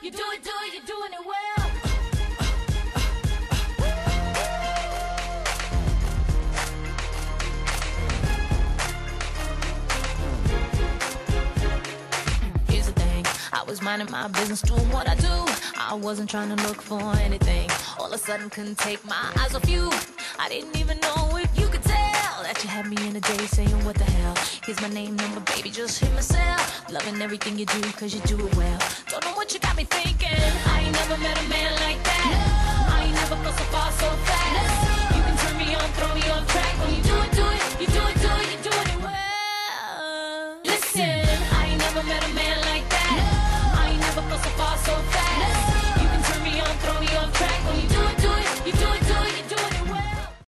You do it, you're doing it well. Here's the thing, I was minding my business, doing what I do. I wasn't trying to look for anything. All of a sudden, couldn't take my eyes off you. I didn't even know if you could tell that you had me in a day saying what the hell. Here's my name, number, baby, just hit my cell. Loving everything you do, cause you do it well. Don't know what you got me thinking. I ain't never met a man like that. No. I ain't never felt so far so fast. No. You can turn me on, throw me off track when you do it.